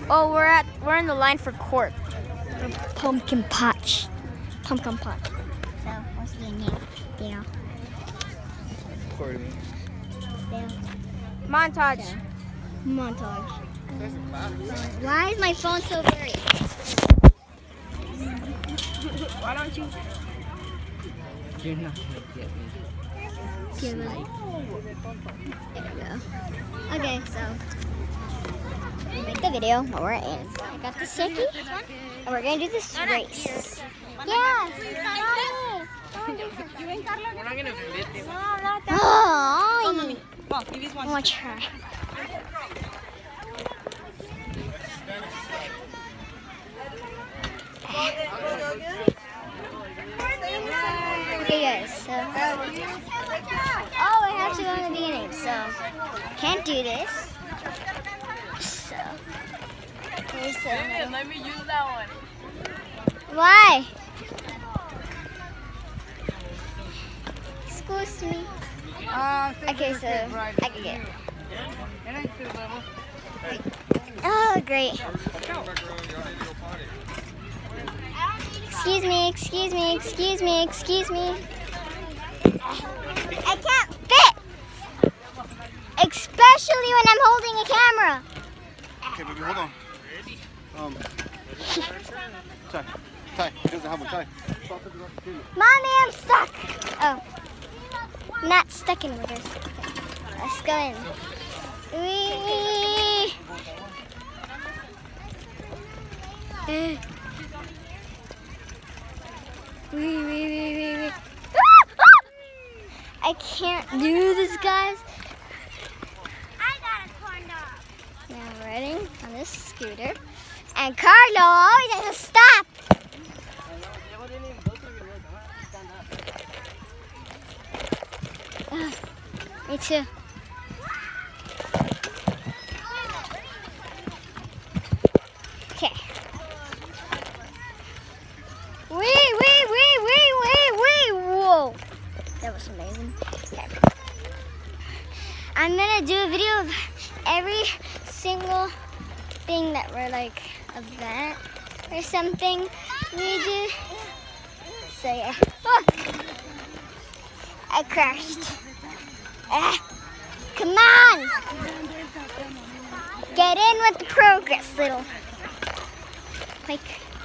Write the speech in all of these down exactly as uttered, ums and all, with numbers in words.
Oh, we're at we're in the line for court. Pumpkin patch. Pumpkin patch. So, what's the name? There. Recording. There. Montage. Montage. Why is my phone so blurry? Why don't you? You're not gonna get me. Give it. There we go. Okay, so we'll make the video while we're in. I got the sticky, and we're gonna do this race. Yeah. We're not gonna fit it. Oh, I want to try. Okay, guys. So, oh, I have to go in the beginning, so can't do this. So, here's the. Let me use that one. Why? Excuse me. Um, Okay, so I can get it. Oh, great. Excuse me, excuse me, excuse me, excuse me. I can't fit! Especially when I'm holding a camera. Okay, baby, hold on. Um, tie, tie. He doesn't have one tie. Mommy, I'm stuck. Oh, not stuck in waters. Let's go in. Wee. Uh. Wee, wee, wee, wee, wee. Ah! Ah! I can't do this, guys. I got a corn dog. Now I'm riding on this scooter, and Carlo always has to stop. Uh, me too. Okay. Wee, wee, wee, wee, wee, wee. Whoa. That was amazing. Okay. I'm going to do a video of every single thing that we're like event or something we do. So yeah. Oh. I crashed. Ah. Come on. Get in with the progress, little. Like.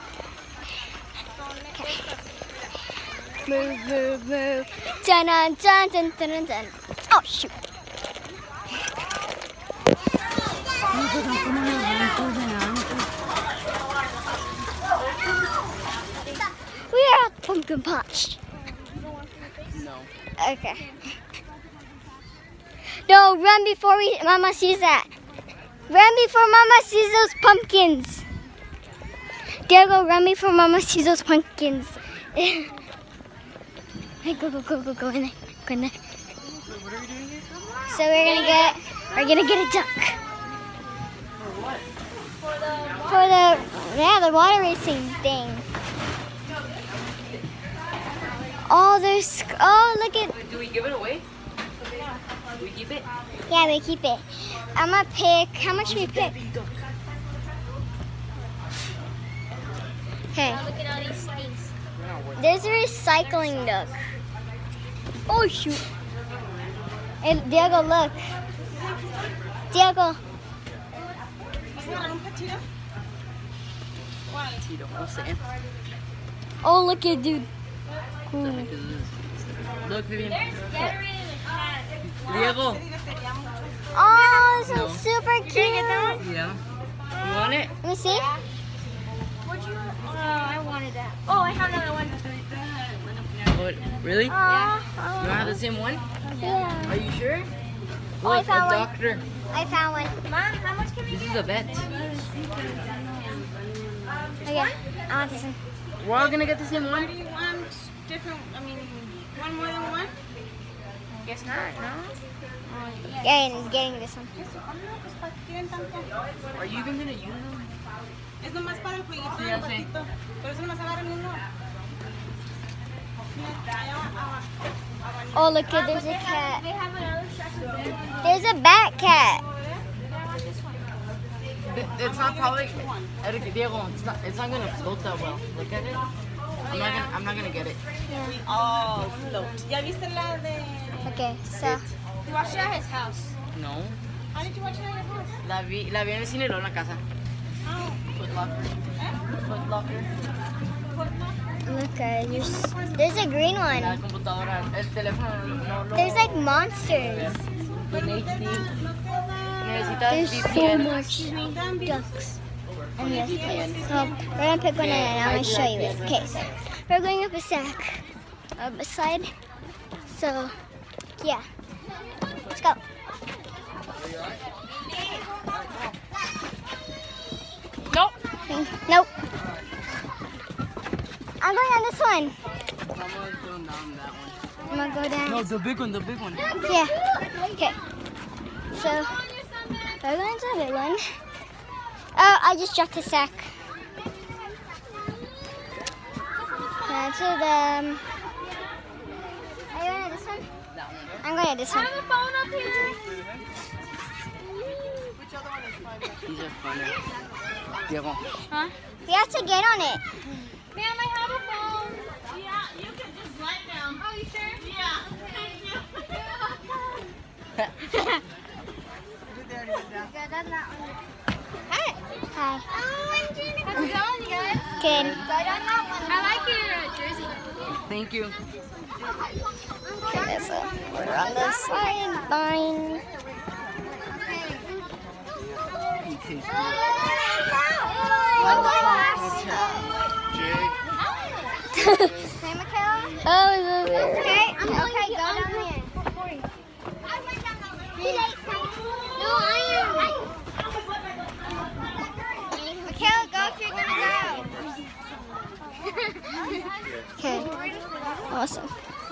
Move, move, move. Dun, dun, dun, dun, dun, dun. Oh, shoot. We are at pumpkin patch. No. Okay. No, run before we, Mama sees that. Run before Mama sees those pumpkins. Diego, run before Mama sees those pumpkins. Hey, go, go, go, go, go in there, go in there. What are we doing here? So we're gonna get, we're gonna get a duck. For what? For the, yeah, the water racing thing. Oh, there's, oh, look at. Wait, do we give it away? Do we keep it? Yeah, we keep it. I'm gonna pick, how much we pick? Okay. Look at all these things. There's a recycling duck. Oh shoot. Hey, Diego, look. Diego. Tito, what's the end? Oh, look at dude. What the heck is this? Look, Vivian. Diego. Oh, this No. one's super cute. Yeah. You want it? Let me see. What'd you? Oh, I wanted that. Oh, I have another one. What? Really? You Yeah. don't have the same one? Yeah. Are you sure? Oh, I Look, a found one. doctor. I found one. Mom, how much can we This get? is a vet. Okay. I want this one. We're all gonna get the same one? Do you want different, I mean, one more than one? Guess not, no? Yeah, and getting this one. Are you even gonna use them? Es nomás para el jueguito Sí, del ya sé. patito. Por eso nomás agarran uno. Oh, look at there's a cat. They have another structure there. There's a bat cat. It's not probably. Eric, Diego, it's not. It's not gonna float that well. Look at it. I'm not gonna. I'm not gonna get it. Oh, float. ¿Ya viste la de? Okay, so You watched it at his house. No. How did you watch it at your house? La vi. La vi en el cine, luego en la casa. Oh. Foot Locker. Foot Locker. look, guys, there's, there's a green one. La computadora. El teléfono no lo. There's like monsters. En H D. Necesitas There's V so P N. much ducks. And yes, so we're gonna pick one and I'm gonna show you it. Okay, so we're going up a stack, up a slide. So yeah, let's go. Nope. Nope. I'm going on this one. Someone's going down that one. I'm gonna go down. No, the big one, the big one. Yeah. Okay. So we're going to the big one. Oh, I just dropped a sack. Now to the. Um, are you going to this one? That one. I'm going to this one. I have a phone up here. These are funny. Diego. Huh? We have to get on it. Ma'am, I have a phone. Yeah, you can just write down. Oh, you sure? Yeah. Thank you. Hi. Hi. How's it going, you guys? Good. I like your uh, jersey. Thank you. Okay, so we're on the sideline. Hey, Michaela. Oh, it's over there. Okay, I'm okay, go down there. No, I am. Michaela, go if you're gonna go. Okay. Awesome.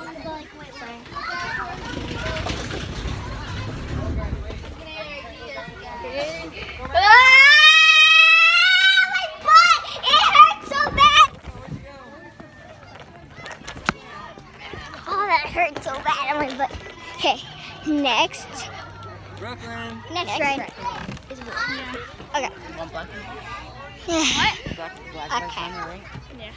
Hurt so bad on my butt. Okay, next. Brooklyn. Next, right? Is okay. One black. Yeah. Black, black Okay. lives matter, right?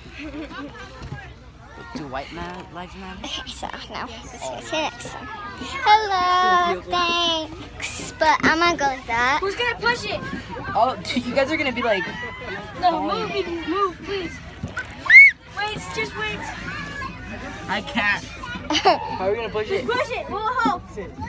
Do white man lives matter? Okay, so now let's go to the next one. Hello, thanks. But I'm gonna go with that. Who's gonna push it? Oh, dude, you guys are gonna be like. No, move, move, please. Wait, just wait. I can't. How are we gonna push it? Push it, we'll help.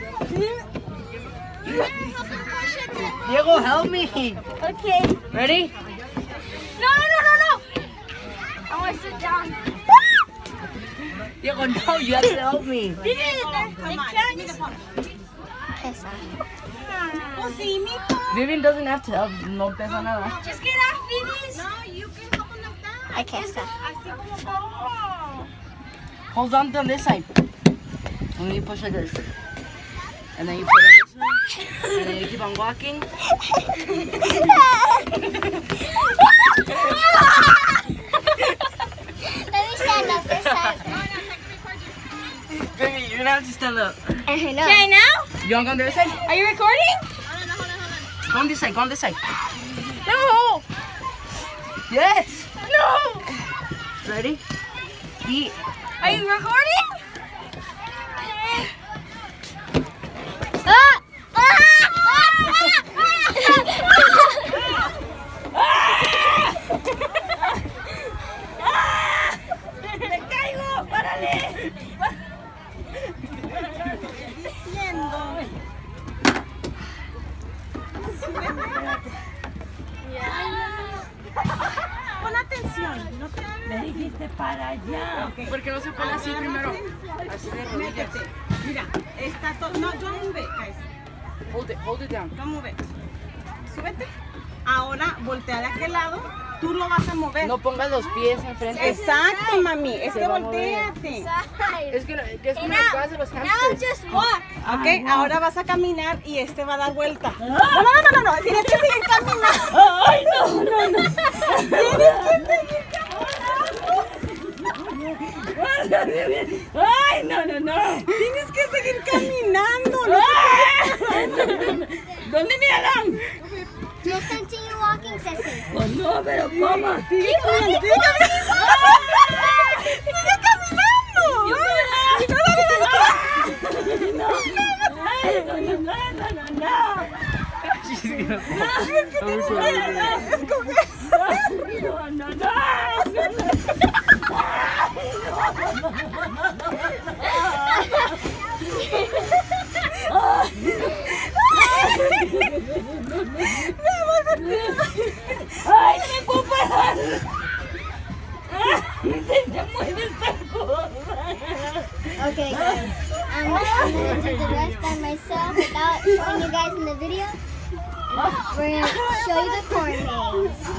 Diego, help me. Okay. Ready? No, no, no, no, no. I want to sit down. Diego, no, you have to help me. They can't. Okay, so Oh, sí, mijo. Vivian doesn't have to help. No pesa nada. Just get off, Vivi's. No, you can help them like that. okay, so Así como todo. Hold on on this side. And then you push like this. And then you put on this one. And then you keep on walking. let me stand up this time. Baby, you're gonna have to stand up. I know. Okay, now? You wanna go on the other side? Are you recording? Go on this side, go on this side. No. Yes! No. Ready? Eat. Are you recording? Ah! Ah! ¡Me caigo! ¡Párale! Pon atención. No te Me dijiste para allá. ¿Por qué no se pone así primero? Así de rodillas. métete. Mira, está todo. No, don't move it, guys. Hold it, hold it down. Don't move it. Súbete. Ahora voltea de aquel lado. Tú lo vas a mover. No pongas los pies enfrente. Exacto, mami. Es Se que va a mover. volteate. Es que, no- es como Now, las cosas de los now hamsters. just walk. Ok, ahora vas a caminar y este va a dar vuelta. No, no, no, no, no. Tienes que seguir caminando. Ay, no, no, no. Tienes que seguir caminando. Ay, no, no, no. Tienes que seguir caminando. No te puedes- ¿Dónde me dan? Just continue walking, Ceci. Oh, no, pero ¿cómo? Sigue caminando, sigue caminando. ¡Sigue caminando! Yo ¡Ay, puedo. no, no, no, no! No, no, no, no, no, no. Escoge. No, no, no. ¡Ay, no me puedo parar! ¡Se mueve esta cosa! Okay, guys. I'm, I'm gonna do the rest by myself without showing you guys in the video. We're gonna show you the corn maze.